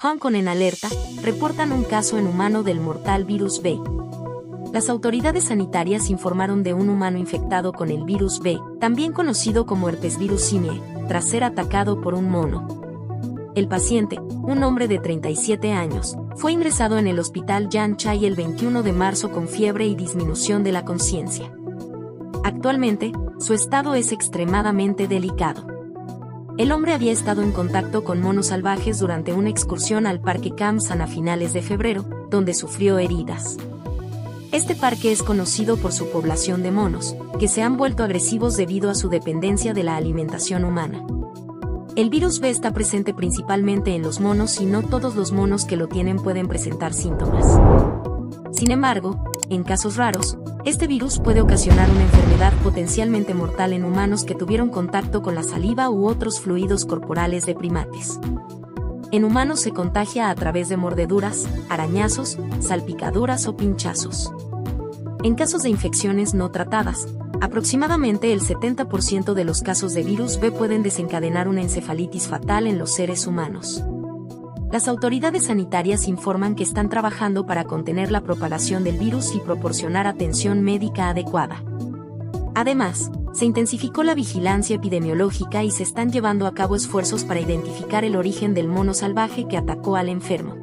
Hong Kong en alerta, reportan un caso en humano del mortal virus B. Las autoridades sanitarias informaron de un humano infectado con el virus B, también conocido como herpesvirus simie, tras ser atacado por un mono. El paciente, un hombre de 37 años, fue ingresado en el hospital Jan Chai el 21 de marzo con fiebre y disminución de la conciencia. Actualmente, su estado es extremadamente delicado. El hombre había estado en contacto con monos salvajes durante una excursión al Parque Khamsan a finales de febrero, donde sufrió heridas. Este parque es conocido por su población de monos, que se han vuelto agresivos debido a su dependencia de la alimentación humana. El virus B está presente principalmente en los monos y no todos los monos que lo tienen pueden presentar síntomas. Sin embargo, en casos raros, este virus puede ocasionar una enfermedad potencialmente mortal en humanos que tuvieron contacto con la saliva u otros fluidos corporales de primates. En humanos se contagia a través de mordeduras, arañazos, salpicaduras o pinchazos. En casos de infecciones no tratadas, aproximadamente el 70% de los casos de virus B pueden desencadenar una encefalitis fatal en los seres humanos. Las autoridades sanitarias informan que están trabajando para contener la propagación del virus y proporcionar atención médica adecuada. Además, se intensificó la vigilancia epidemiológica y se están llevando a cabo esfuerzos para identificar el origen del mono salvaje que atacó al enfermo.